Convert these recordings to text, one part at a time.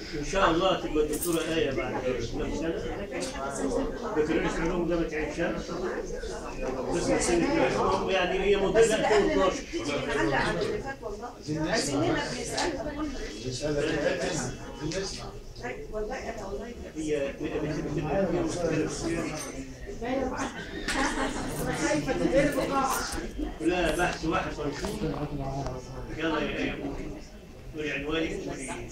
ان شاء الله تبقى الدكتوره ايه بعد كم سنه. بكالوريوس علوم جامعه عين شمس، قسم سنه يعني هي مدرسه 2012. نعلق على اللي فات والله. عايزين هنا بنسألها والله انا والله هي خايفه تدير بقاعه. لا بحث واحد ونشوف. يلا يا قولي عنوانك.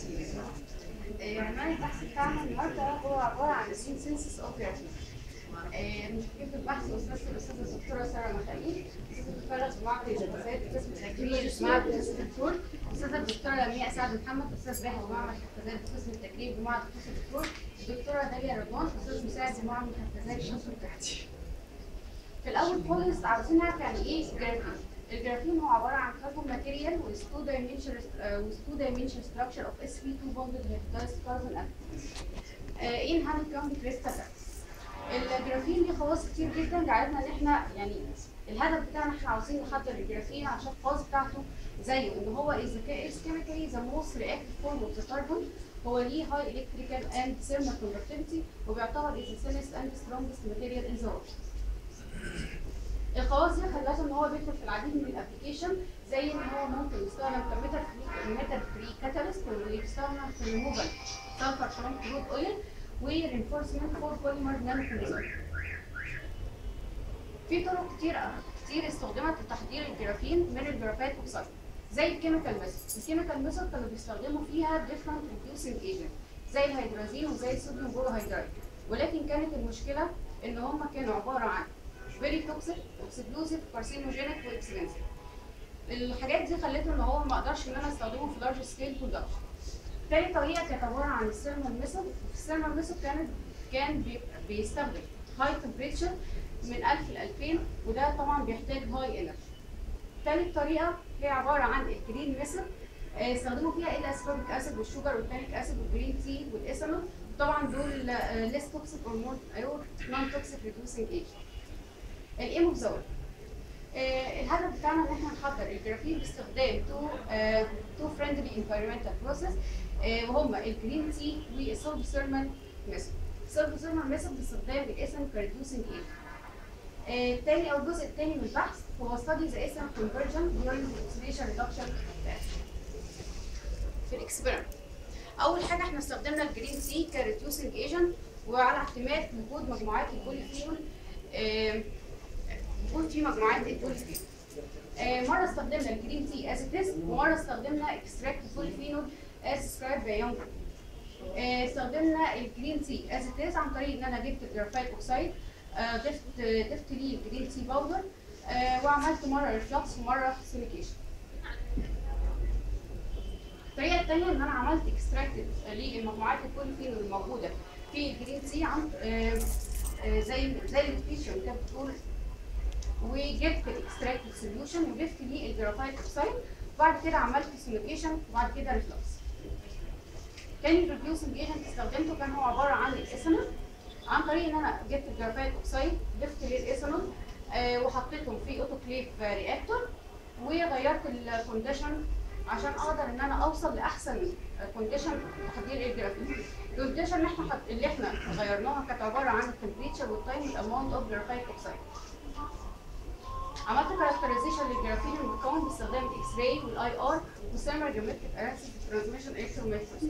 عنوان البحث بتاعنا النهارده هو عباره عن سينسيس اوف جرافين. مشاركة البحث الأستاذة الدكتورة سارة مخاليل، أستاذة الدكتورة معهد الحساسات قسم التكرير معهد الدكتور، أستاذة الدكتورة لمياء سعد محمد أستاذ باحث بمعهد الحساسات قسم التكرير بمعهد الدكتور، الدكتورة داليا رضوان أستاذ مساعد بمعهد الحساسات قسم التحضير. في الأول خالص عاوزين نعرف يعني إيه جرافين. الجرافين هو عبارة عن كربون ماتيريال with two dimensional structure of sp2 bonded hybridized carbon atoms in honeycomb crystal. الجرافين ليه خواص كتير جدا جعلتنا ان احنا يعني الهدف بتاعنا احنا عاوزين نحضر الجرافين عشان الخواص بتاعته زيه ان هو is chemically the most reactive form of the carbon. هو ليه high electrical and thermal conductivity وبيعتبر is the thinnest and strongest material in the world. الخواص دي خلته ان هو بيدخل في العديد من الابلكيشن زي ان هو ممكن يستخدم كميتال فري كاتاليست واللي بيستخدم في ريموفال سلفر فروم كروب اويل ورينفورسمنت فور بوليمر نانو كريستال. في طرق كتير استخدمت لتحضير الجرافين من الجرافات اوكسايد زي الكيميكال ميثود. الكيميكال ميثود كانوا بيستخدموا فيها ديفرنت ريديوسنج ايجنت زي الهيدرازين وزي الصوديوم بوروهيدرايد، ولكن كانت المشكله ان هم كانوا عباره عن فيري توكسيك اكسبلوزيف كارسينوجينيك واكسبنسيف. الحاجات دي خلته ان هو ما اقدرش ان انا استخدمه في لارج سكيل برودكشن. تاني طريقه كانت عباره عن الثيرمال ميثود. في الثيرمال ميثود كان بيستخدم هاي تمبريتشر من 1000 ل 2000 وده طبعا بيحتاج هاي انرجي. تالت طريقه هي عباره عن الجرين ميثود. استخدموا فيها الاسكوربيك اسيد والشوجر والتانيك اسيد والجرين تي والايثانول. طبعا دول ليس توكسيك اور مور نون توكسيك ريديوسنج ايجنت. الايم اوف ذا الهدف بتاعنا ان احنا نحضر الجرافين باستخدام تو فريندلي انفايرمنتال بروسيس وهما الجرين تي والسولف ثيرمال ميثود. السولف ثيرمال ميثود باستخدام الايثان كريديوسنج ايجنت. الثاني او الجزء الثاني من البحث هو ستادي ذا ايثان كونفرجن during oxidation reduction في الاكسبيرمنت. اول حاجه احنا استخدمنا الجرين تي كريديوسنج ايجنت وعلى احتمال وجود مجموعات البوليفينول يكون في مجموعات البوليفينول. مره استخدمنا الجرين تي از تيست ومره استخدمنا اكستراكت بوليفينول از سكرايب باي يونغ. استخدمنا الجرين تي از تيست عن طريق ان انا جبت الجرافايت اوكسايد ضفت ليه الجرين تي باودر وعملت مره ريفلكس ومره سيليكيشن. الطريقه الثانيه ان انا عملت اكستراكت للمجموعات البوليفينول الموجوده في الجرين تي عن زي الفيشر اللي كانت بتقول وجبت الاكستراكتد سوليوشن وضفت ليه الجرافايت اوكسايد وبعد كده عملت سيليكيشن وبعد كده ريفلكس. تاني ريديوسنج ايجنت استخدمته كان هو عباره عن الايثانول عن طريق ان انا جبت الجرافايت اوكسايد ضفت ليه الايثانول وحطيتهم في اوتوكليف رياكتور وغيرت الكونديشن عشان اقدر ان انا اوصل لاحسن كونديشن تحضير الجرافين. الكونديشن اللي احنا غيرناها كانت عباره عن التمبريتشر والتايم والاماونت اوف جرافايت اوكسايد. عملت كاركترايزيشن للجرافين المكون باستخدام الاكس راي والاي ار والثيرمال جيومتريك اناليسيس ترانسميشن الكتروميكروسكوب.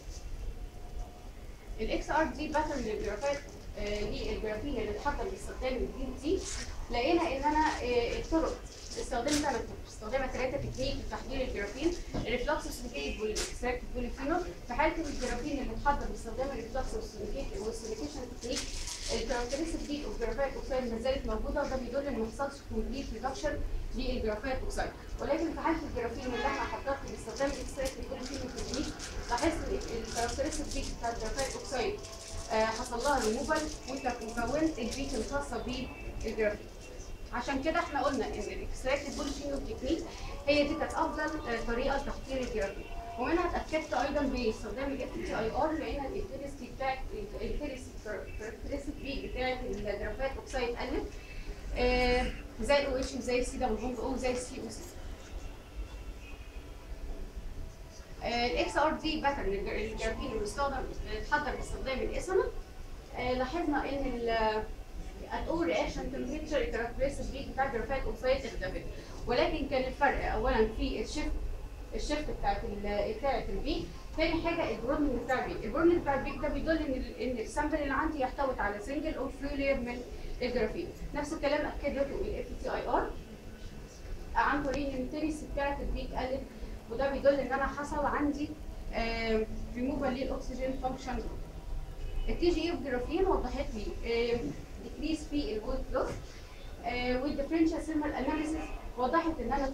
الاكس ار دي باترن للجرافايت للجرافين اللي اتحضر باستخدام الجرين تي. لقينا ان انا الطرق استخدمت انا استخدمت 3 تكنيك لتحضير الجرافين: الريفلكس والسيليكيت والاكستراكت بوليفينول. في حاله الجرافين اللي اتحضر باستخدام الريفلكس والسيليكيشن تكنيك الكاركترستيك دي اوف جرافايت اوكسايد ما زالت موجوده وده بيدل ان ما حصلش كومبليت ريدكشن للجرافايت اوكسايد. ولكن في حاله الجرافين اللي احنا حضرته باستخدام الاكستراكت بوليفينول تكنيك لاحظت ان الكاركترستيك دي بتاعت الجرافايت اوكسايد حصل لها ريموفال وانت كونت البيك الخاصه بالجرافين. عشان كده احنا قلنا ان الاكستراكت بوليفينول تكنيك هي دي كانت افضل طريقه لتحضير الجرافين. ومنها اتاكدت ايضا باستخدام الاف تي اي ار لقينا الانتنسيتي بتاعت الكاركترستيك بتاعت الجرافايت اوكسايد قلت زي الاو اتش وزي السي دبل بوند او وزي السي او سي. الاكس ار دي باترن الجرافين اللي بيستخدم اتحضر باستخدام الايثانول. لاحظنا ان الاول رياكشن تمبريتشر الكاركترستيك بتاع الجرافايت اوكسايد اختلفت، ولكن كان الفرق اولا في الشيفت بتاعت البيك. تاني حاجه البرودنج بتاع البيك. البرودنج بتاع البيك ده بيدل ان السامبل اللي عندي يحتوي على سنجل او فلو لير من الجرافين. نفس الكلام اكدته الاف تي اي ار عن طريق ان الانتنسيتي بتاعت البيك قلت، وده بيدل ان انا حصل عندي ريموفال للاكسجين فانكشن. التي جي اف جرافين وضحت لي ديكريس في الويت لوس، والديفرنشال ثيرمال اناليسيس وضحت ان انا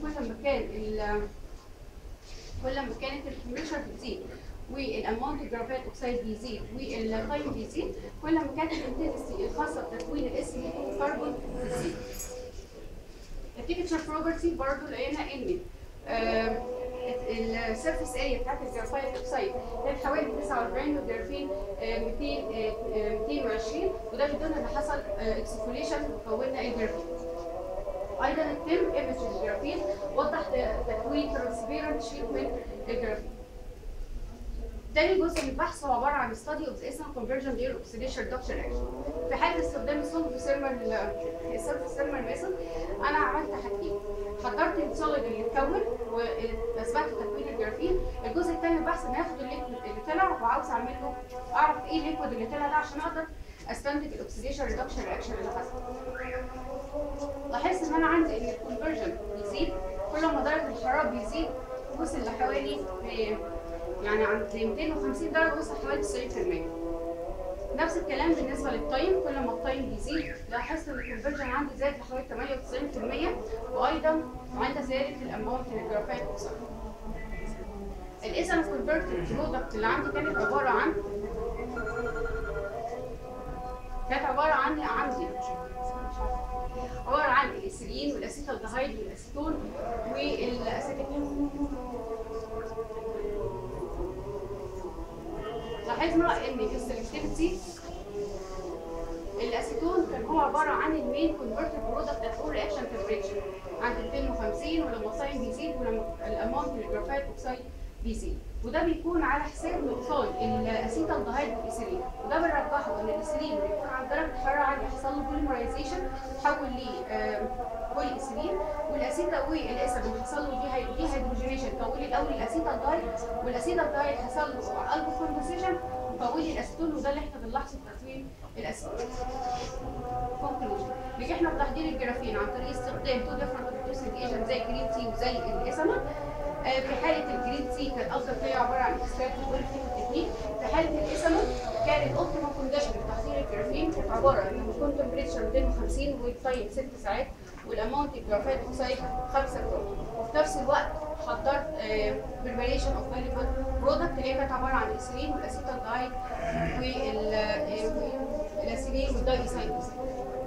كل ما كانت التمبريتشر بتزيد والاماونت الجرافايت اوكسايد بيزيد والتايم بيزيد، كل ما كانت الانتنسيتي الخاصه بتكوين الاس كربون بتزيد. التكتشر بروبرتي برضه لقينا ان السيرفيس اريا بتاعت الجرافايت اوكسايد كانت حوالي 49 والجرافين 220، وده بيدل ان حصل اكسفوليشن وكونا الجرافين. ايضا التم ايمج الجرافين وضح تكوين ترانسبيرنت شيت من الجرافين. تاني جزء من البحث هو عباره عن study of the ethanol conversion layer oxidation reduction action. في حاله استخدام السولفنت ثيرمال ميثود انا عملت حاجتين. حضرت السوليد اللي اتكون واثبتت تكوين الجرافين. الجزء الثاني من البحث ان اخد الليكويد اللي طلع وعاوز اعمل له اعرف ايه الليكويد اللي طلع ده عشان اقدر استنتج الاكسيديشن ريدكشن رياكشن اللي حصل. لاحظت ان انا عندي ان الكونفرجن بيزيد كل ما درجه الحراره بيزيد، وصل لحوالي يعني عند 250 درجه وصل حوالي 90%. نفس الكلام بالنسبه للتايم، كل ما التايم بيزيد لاحظت ان الكونفرجن عندي زاد لحوالي 98%، وايضا عند زياده الاماونت من الجرافايت اوكسايد. الايثانول كونفرتد برودكت اللي عندي كانت عباره عن الاسيلين والاسيتالدهايد والاسيتون والاسيتيكين. لاحظنا ان السلكتيفيتي الاسيتون كان هو عباره عن المين كونفرتد برودكت ات اول رياكشن تمبريتشر عند 250، ولما التايم بيزيد ولما الاماونت من الجرافايت اوكسايد بيزيد، وده بيكون على حساب نقصان الاسيتالدهايد والاسيلين. وده بنرجحه ان الاسيلين بيكون عند درجه حراره عاليه يحصل له بوليمرايزيشن تحول بولي اسيلين، والاسيتون حصل له دي هيدروجينيشن كون الاول الاسيتالدهايد، والاسيتالدهايد حصل له البو كومبوزيشن كون الاسيتون، وده اللي احنا بنلاحظه في تكوين الاسيتون. كونكلوجن، نجحنا في تحضير الجرافين عن طريق استخدام تو ديفرنت بروديوسنج ايجنت زي الجرين تي وزي الايثانول. في حاله الجرين تي كان افضل طريقه عباره عن اكستراكت تكنيك. في حاله الايثانول كانت اوبتيمال كونديشن لتحضير الجرافين كانت عباره عن ان يكون تمبريتشر 250 والتايم 6 ساعات والاماونت الجرافايت اوكسايد 5 جرام، وفي نفس الوقت حضرت بريباريشن اوف فاليبل برودكت اللي هي كانت عباره عن الاسيلين والاسيتالدهايد والاسيلين والدايسايكلين.